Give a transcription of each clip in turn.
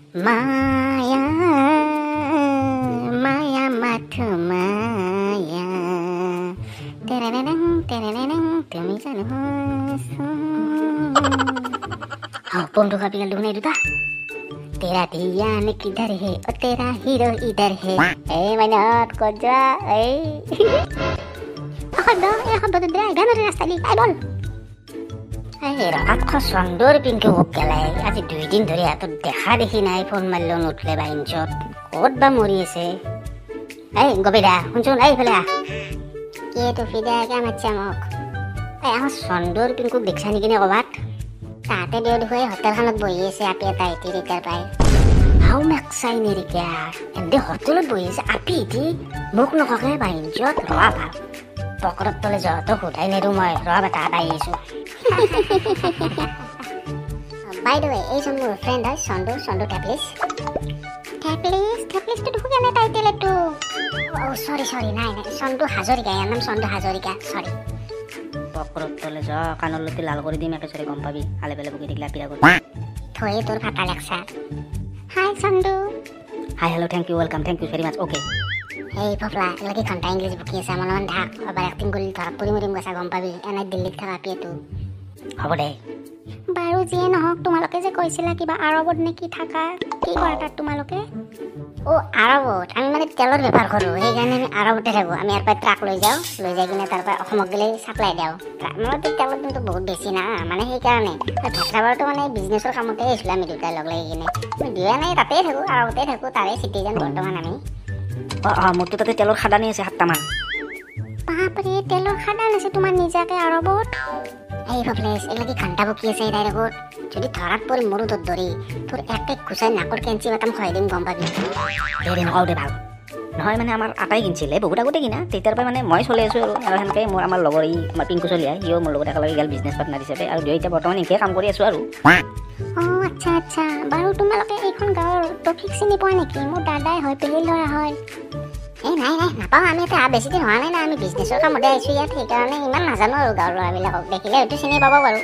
Maya, Maya matu Maya. Tereneng, tumi janu hasu. हाँ पोंडू का पिघल ढूंढने रुता तेरा धियान किधर है और तेरा हीरो इधर है ए मैनात को जा ए अखंडा ए हम बदल दे गाना रे रास्ता ली आई बोल ए रात को संडोर पिंक हो गया है आज 2 दिन धरे आ तो देखा देखी ना फोन मल्लो उठले बा इंचोट कोट बा मोरी से ए गोबेडा हुनचोन ए फेला के तो फिदा का मच्छा मक ए हम संडोर पिंक को देखछानी किने कबात ताते देव हुए होटल खानत बहि আছে আপি এটা ইতি ৰিটাৰ পাই হাউ মেক্সাই নেৰিকা এন্দে হোটেলত বহি আছে আপি ইতি মোক নককে বাইঞ্জত ৰৱা ভাল পকৰত তলে যত খুদাই নেৰু মই ৰৱা বাটা পাই আছো বাই দ্য ৱে এই মোৰ ফ্ৰেন্ড হয় সন্ডু ট্যাপলিস তো ঢুকে না টাইটেল একটু ও সরি নাই সন্ডু হাজৰিকা ইয়াৰ নাম সন্ডু হাজৰিকা সরি পকৰত তলে যা কানলতি লাল কৰি দিম একেচৰে গম পাবি আলে বেলে বকি দিগলা পিৰা কৰি থয়ে তোৰ ফাটা লাগছা হাই সন্ডু hi hello thank you welcome thank you very much okay এই পফলা লাগি ঘন্টা ইংলিশ বকি আছে মনন ঢাক আবার অ্যাক্টিং কৰি ধৰা পৰি মৰিম গছা গম পাবি এনে দিল্লীত থাকা পিয়েটো হ'ব দে বাৰু যিয়ে নহওক তোমালোকে যে কৈছিলা কিবা আৰবত নেকি থাকা কি কৰা তাত তোমালোকে ও আরবত আমি মানে তেলৰ বেপাৰ কৰো এই কাৰণে আমি আরবতে থাকো আমি ইয়াৰ পৰা ট্ৰাক লৈ যাই কিনে তাৰ পৰা অসমক গলে সাপ্লাই দিও মানে তেলৰ কিন্তু বহুত বেছি না মানে সেই কাৰণে ভেটৰাবাৰটো মানে বিজনেছৰ কামতে আহিছিল আমি দুটা লগ লাগি কিনে দিয়া নাই তাতে থাকো আরবতে থাকো তাৰে সিটিজেন বৰ্তমান আমি মোৰটো তাতে তেলৰ খাদানি আছে 7টা মান বাপৰে তেলৰ খাদান আছে তোমাৰ নিজাকে আরবত এই ফ্লেস এলাকি ঘন্টা বকি আছে ডাইরেক্ট যদি ধরাত পরে মরু তোর দরি তোর একটা খুশাই নাকর কেঞ্চি বাতাম খাই দিম গম পাবি দেৰি নকও দে ভাল নহয় মানে আমাৰ আটাই কিনছিলে বহুত আগতে কিনা তেতিয়াৰ পৰা মানে মই চলি আছো আৰু হেনকে মোৰ আমাৰ লগৰ আমাৰ পিংকু চলিয়া ইও মোৰ লগত একেলগে গেল বিজনেছ পাৰ্টনাৰ হিচাপে আৰু দুই এতিয়া বৰ্তমান একে কাম কৰি আছো আৰু আচ্ছা বাৰু তোমালোকে এইখন গাঁৱৰ টপিক চিনি পোৱা নেকি মোৰ দাদাই হয় পেলি ল'ৰা হয় এই নাই নাপাওঁ আমি এটা বেছি দিন হোৱা নাই না আমি বিজনেছৰ কামতে আহিছোঁ ইয়াত সেইকাৰণে ইমান নাজানো আৰু গাঁৱৰ ল'ৰাবিলাকক দেখিলে হয়তো চিনি পাব বাৰু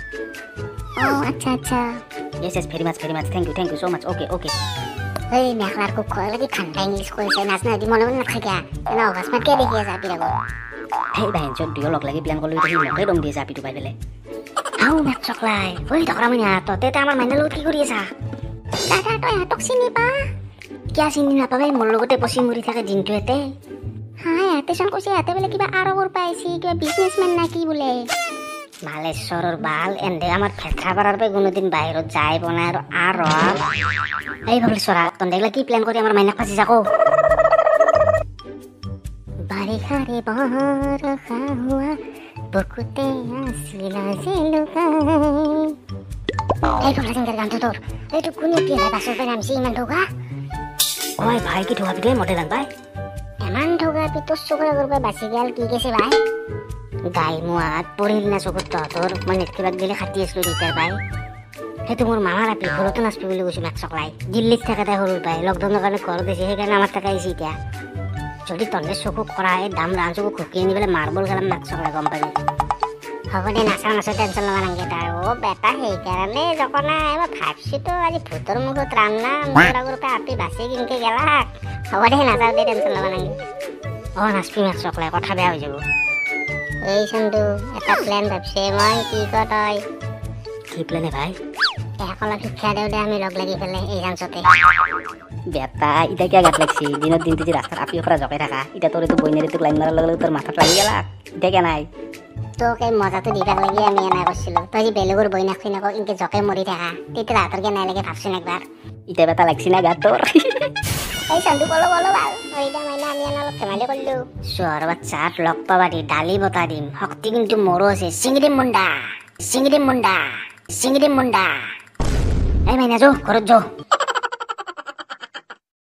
আচ্ছা yes very much thank you so much okay এই মেখলাৰ খুব খয় লাগি ঠাণ্ডা ইংলিছ কৈছে নাজনা দি মনে নাথাকে এনে অকস্মাত কে দেখি আছে আপিৰাগো এই বাইঞ্চত দুয়ো লগ লাগি প্লেন কৰিলো দেখি মকে দম দিছে আপিটো পাই পেলাই হাউ মেক চকলাই ওই ধৰা মানে ততে আমাৰ মাইনাৰ লগত কি কৰি আছা দাদা তই হাতক চিনি পা কিয়া চিনি নাপাবে মোৰ লগতে পচি মৰি থাকে দিনটো এতে হাই এতেচন কৈছে এতে বোলে কিবা আৰবৰ পাইছি কিবা বিজনেছমেন না কি বোলে মালেশ্বৰৰ বাল এন্দে আমাৰ ফেথৰাপাৰাৰ পৰা কোনোদিন বাহিৰত যাই বনাই আৰু এই ভাবলি চৰা তন্দেগলা কি প্লেন কৰি আমাৰ মাইনাক ফাঁচি যাকো বাৰিষাৰে বৰষা হোৱা বুকুতে আছিলা জেলুকাই এই ভাবলা সিংগাৰ গানটো তোৰ এইটো কোনে কি হয় বাছৰ পৰা নামিছে ইমান ঢৌকা ঐ ভাই কি ঢৌকা পিটোৱে মডেল ভাই ইমান ঢৌকা পিটোৰ চকুৰ আগৰ পৰা বাচি গেল কি কৈছে ভাই গাই মুৱাত পৰিল না চকুত তহঁতৰ মই নেটকিবাত গেলে খাটি আছিলো ৰিটাৰ পাই সেইটো মোৰ মামাৰ আপি ঘৰতো নাচবি বুলি কৈছো মেক চকলাই দিল্লীত থাকে তাই সৰুৰ পাই লকডাউনৰ কাৰণে ঘৰত দিছে সেইকাৰণে আমাৰ তাকে আহিছে এতিয়া যদি তহঁতে চকু কৰা এই দাম ৰান চকু খুকি আনি পেলাই মাৰ্বল গেলাম মেক চকলাই গম পাবি হ'ব দে নাচা টেনশ্যন ল'ব নালাগে তাৰ বেটা সেইকাৰণে জকনা এবাৰ ভাবছিতো আজি ভূতৰ মুখত ৰান্না মোৰ আগৰ পৰা আপি বাচি কিনকে গেলাক হ'ব দে নাচাও দে টেনশ্যন ল'ব নালাগে নাচবি মেক চকলাই কথা বেয়া হৈ যাব এই সন্ডু এটা প্ল্যান ভাবছে মই কি কয় কি প্ল্যানে ভাই একলা শিক্ষা দেও দে আমি লগ লাগি পেলাই এই জানছতে বেটা ইটা কিয়া গাত লাগছি দিনত দিনটো যে রাস্তার আপি খরা জকাই থাকা ইটা তোরে তো বইনেরে তো লাইন মারার লগে তোর মাথা লাগি গেলা ইটা কে নাই তোকে মজাটো দিবার লাগি আমি এনা করছিলো তুই যে বেলেগর বইনা খুই নাকো ইনকে জকাই মরি থাকা তেতে রাতর কে নাই লাগে ভাবছিস একবার ইটা বেটা লাগছি না গাত তোর এই সন্ডু বলো ভাল ওইটা মাইনা আমি এনা লগ কেমালে করলু সোর বাচ্চার লগ পাবাদি ডালি বতা দিম শক্তি কিন্তু মোরো আছে সিংড়ি মুন্ডা এই মাইনা যো ঘরত যো